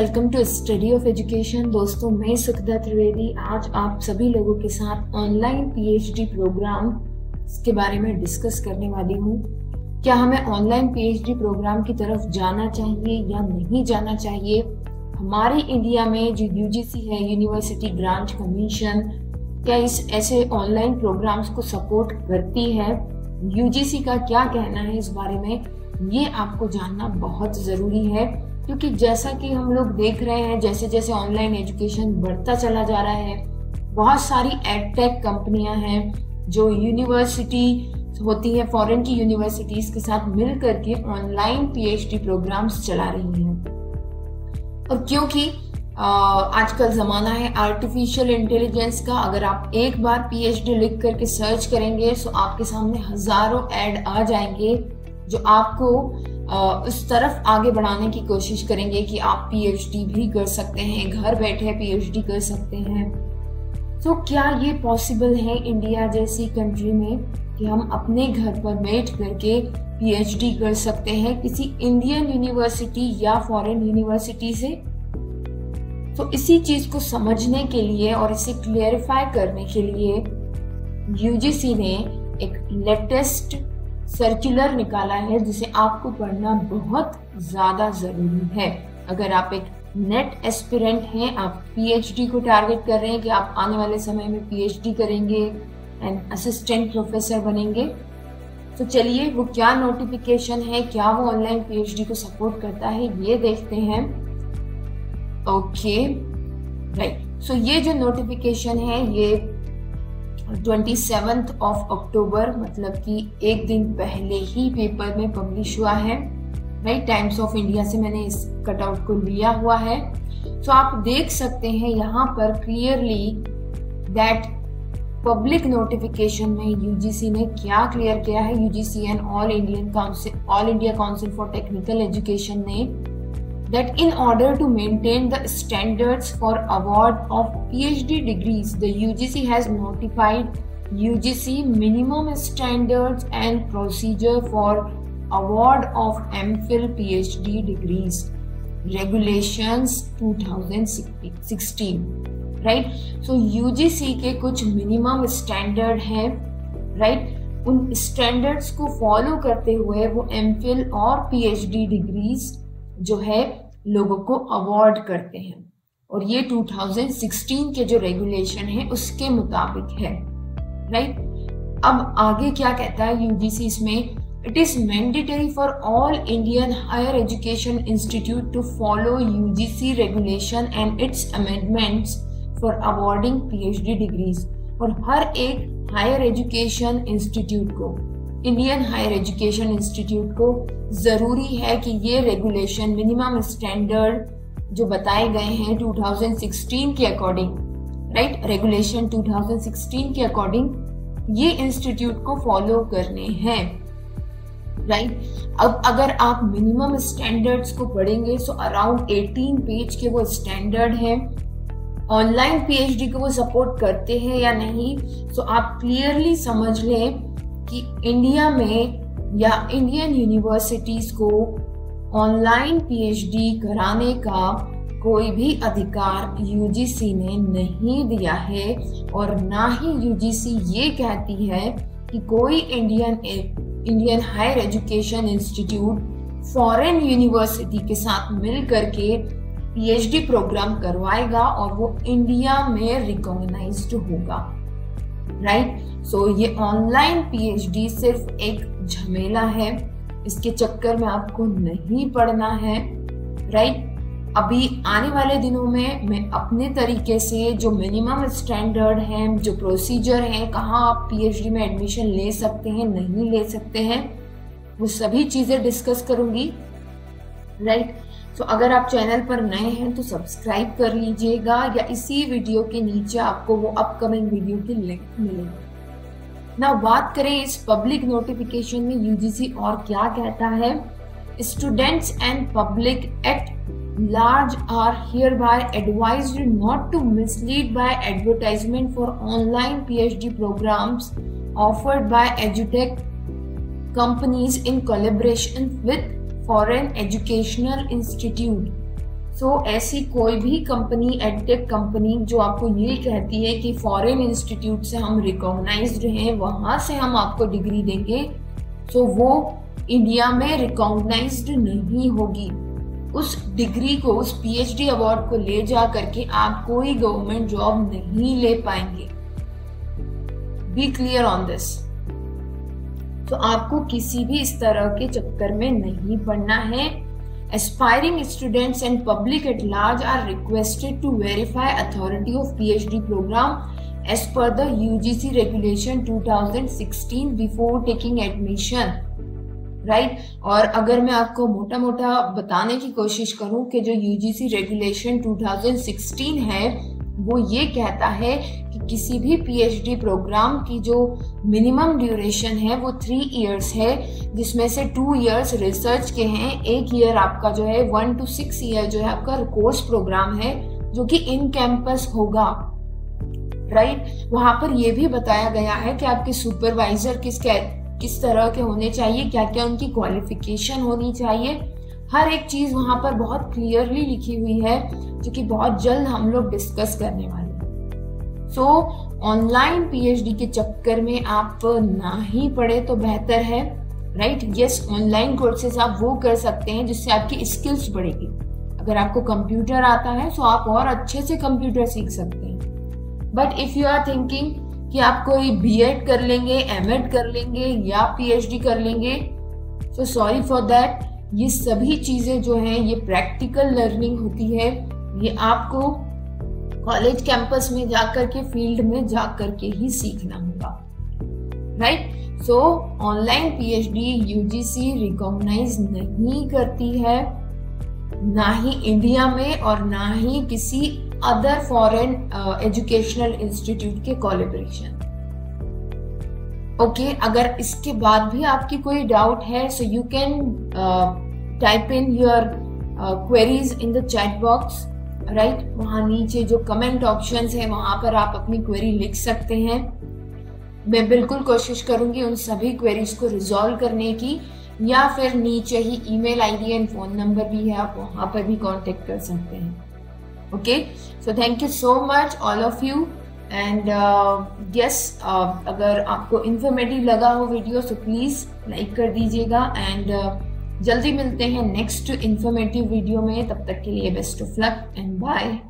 Welcome to study of education. दोस्तों, मैं सुखदा त्रिवेदी आज आप सभी लोगों के साथ ऑनलाइन पीएचडी प्रोग्राम के बारे में डिस्कस करने वाली हूँ। क्या हमें ऑनलाइन पीएचडी प्रोग्राम की तरफ जाना चाहिए या नहीं जाना चाहिए? हमारे इंडिया में जो यूजीसी है, यूनिवर्सिटी ग्रांट कमीशन, क्या इस ऐसे ऑनलाइन प्रोग्राम्स को सपोर्ट करती है? यूजीसी का क्या कहना है इस बारे में, ये आपको जानना बहुत ज़रूरी है। क्योंकि जैसा कि हम लोग देख रहे हैं, जैसे जैसे ऑनलाइन एजुकेशन बढ़ता चला जा रहा है, बहुत सारी एडटेक कंपनियां हैं जो यूनिवर्सिटी होती है, फॉरेन की यूनिवर्सिटीज के साथ मिल करके ऑनलाइन पीएचडी प्रोग्राम्स चला रही हैं। और क्योंकि आजकल ज़माना है आर्टिफिशियल इंटेलिजेंस का, अगर आप एक बार पीएचडी लिख करके सर्च करेंगे तो आपके सामने हज़ारों ऐड आ जाएंगे जो आपको उस तरफ आगे बढ़ाने की कोशिश करेंगे कि आप पीएचडी भी कर सकते हैं, घर बैठे पीएचडी कर सकते हैं। तो क्या ये पॉसिबल है इंडिया जैसी कंट्री में कि हम अपने घर पर बैठ करके पीएचडी कर सकते हैं किसी इंडियन यूनिवर्सिटी या फॉरेन यूनिवर्सिटी से? तो इसी चीज को समझने के लिए और इसे क्लियरिफाई करने के लिए यूजीसी ने एक लेटेस्ट सर्कुलर निकाला है जिसे आपको पढ़ना बहुत ज़्यादा ज़रूरी है। अगर आप एक नेट एस्पिरेंट हैं, आप पीएचडी को टारगेट कर रहे हैं कि आप आने वाले समय में पीएचडी करेंगे एंड असिस्टेंट प्रोफेसर बनेंगे, तो चलिए वो क्या नोटिफिकेशन है, क्या वो ऑनलाइन पीएचडी को सपोर्ट करता है, ये देखते हैं। ओके राइट, सो ये जो नोटिफिकेशन है ये 27 अक्टूबर मतलब कि एक दिन पहले ही पेपर में पब्लिश हुआ है। राइट, टाइम्स ऑफ इंडिया से मैंने इस कटआउट को लिया हुआ है। तो आप देख सकते हैं यहाँ पर क्लियरली दैट पब्लिक नोटिफिकेशन में यूजीसी ने क्या क्लियर किया है। UGC and All India Council for Technical Education ने that in order to maintain the standards for award of PhD degrees, the UGC has notified UGC minimum standards and procedure for award of MPhil PhD degrees, regulations 2016, right? So UGC के कुछ minimum standard हैं, right? उन standards को follow करते हुए वो MPhil और PhD degrees जो है लोगों को अवार्ड करते हैं, और ये 2016 के जो रेगुलेशन है उसके मुताबिक है। राइट, अब आगे क्या कहता है यूजीसी इसमें? It is mandatory for all Indian higher education institute to follow UGC regulation and its amendments for awarding PhD degrees. और हर एक हायर एजुकेशन इंस्टीट्यूट को, इंडियन हायर एजुकेशन इंस्टीट्यूट को ज़रूरी है कि ये रेगुलेशन, मिनिमम स्टैंडर्ड जो बताए गए हैं 2016 के अकॉर्डिंग, राइट, रेगुलेशन 2016 के अकॉर्डिंग ये इंस्टीट्यूट को फॉलो करने हैं। राइट, अब अगर आप मिनिमम स्टैंडर्ड्स को पढ़ेंगे तो अराउंड 18 पेज के वो स्टैंडर्ड हैं। ऑनलाइन पीएचडी को वो सपोर्ट करते हैं या नहीं, तो आप क्लियरली समझ लें कि इंडिया में या इंडियन यूनिवर्सिटीज को ऑनलाइन पीएचडी कराने का कोई भी अधिकार यूजीसी ने नहीं दिया है, और ना ही यूजीसी ये कहती है कि कोई Indian higher education institute foreign university के साथ मिल करके पीएचडी प्रोग्राम करवाएगा और वो इंडिया में रिकॉग्नाइज्ड होगा। राइट, सो ये ऑनलाइन पीएचडी सिर्फ एक झमेला है, इसके चक्कर में आपको नहीं पड़ना है। राइट, अभी आने वाले दिनों में मैं अपने तरीके से जो मिनिमम स्टैंडर्ड हैं, जो प्रोसीजर हैं, कहाँ आप पीएचडी में एडमिशन ले सकते हैं, नहीं ले सकते हैं, वो सभी चीज़ें डिस्कस करूँगी। राइट, तो अगर आप चैनल पर नए हैं तो सब्सक्राइब कर लीजिएगा, या इसी वीडियो के नीचे आपको वो अपकमिंग वीडियो की लिंक मिलेगी। ना बात करें इस पब्लिक नोटिफिकेशन में यूजीसी और क्या कहता है। Students and public at large are hereby advised not to mislead by advertisement for online PhD programs offered by edutech companies in collaboration with foreign educational institute ऐसी कोई भी कंपनी, एडटेक कंपनी जो आपको ये कहती है कि फॉरेन इंस्टीट्यूट से हम रिकॉग्नाइज्ड हैं, वहां से हम आपको डिग्री देंगे, वो इंडिया में रिकॉग्नाइज्ड नहीं होगी। उस डिग्री को, उस पीएचडी अवार्ड को ले जा करके आप कोई गवर्नमेंट जॉब नहीं ले पाएंगे। Be clear on this. तो आपको किसी भी इस तरह के चक्कर में नहीं पड़ना है। Aspiring students and public at large are requested to verify authority of PhD program as per the UGC regulation 2016 before taking admission, right? और अगर मैं आपको मोटा मोटा बताने की कोशिश करूं कि जो UGC रेगुलेशन 2016 है वो ये कहता है कि किसी भी पीएचडी प्रोग्राम की जो मिनिमम ड्यूरेशन है वो 3 इयर्स है, जिसमें से 2 इयर्स रिसर्च के हैं, 1 ईयर आपका जो है 1 to 6 ईयर जो है आपका कोर्स प्रोग्राम है जो कि इन कैंपस होगा, राइट? वहां पर ये भी बताया गया है कि आपके सुपरवाइजर किस तरह के होने चाहिए, क्या क्या उनकी क्वालिफिकेशन होनी चाहिए, हर एक चीज वहां पर बहुत क्लियरली लिखी हुई है, जो कि बहुत जल्द हम लोग डिस्कस करने वाले हैं। ऑनलाइन पीएचडी के चक्कर में आप ना ही पढ़े तो बेहतर है, राइट? यस, ऑनलाइन कोर्सेज आप वो कर सकते हैं जिससे आपकी स्किल्स बढ़ेगी। अगर आपको कंप्यूटर आता है तो आप और अच्छे से कंप्यूटर सीख सकते हैं। But if you are thinking कि आप कोई बीएड कर लेंगे, एमएड कर लेंगे या पीएचडी कर लेंगे, सो सॉरी फॉर दैट। ये सभी चीजें जो हैं ये प्रैक्टिकल लर्निंग होती है, ये आपको कॉलेज कैंपस में जाकर के, फील्ड में जाकर के ही सीखना होगा, right? Online PhD UGC recognise नहीं करती है, ना ही इंडिया में और ना ही किसी अदर फॉरेन एजुकेशनल इंस्टीट्यूट के कोलैबोरेशन। ओके, अगर इसके बाद भी आपकी कोई डाउट है so you can type in your queries in the chat box, right? वहां नीचे जो कमेंट ऑप्शंस है वहां पर आप अपनी क्वेरी लिख सकते हैं। मैं बिल्कुल कोशिश करूंगी उन सभी क्वेरीज को रिजॉल्व करने की, या फिर नीचे ही email ID and phone number भी है, आप वहां पर भी कांटेक्ट कर सकते हैं। Okay, so thank you so much all of you and yes, अगर आपको इंफॉर्मेटिव लगा हो वीडियो तो प्लीज लाइक कर दीजिएगा एंड जल्दी मिलते हैं नेक्स्ट इंफॉर्मेटिव वीडियो में। तब तक के लिए best of luck and bye.